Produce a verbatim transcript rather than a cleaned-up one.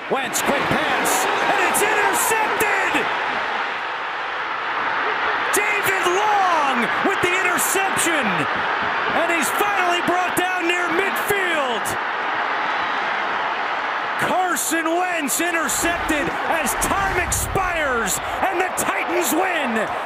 Wentz, quick pass, and it's intercepted! David Long with the interception, and he's finally brought down near midfield. Carson Wentz intercepted as time expires, and the Titans win.